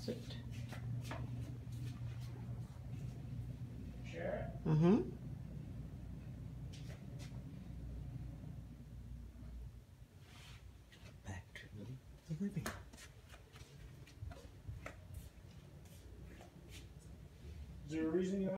Sit. Chair. Mm-hmm. Back to the living. Is there a reason you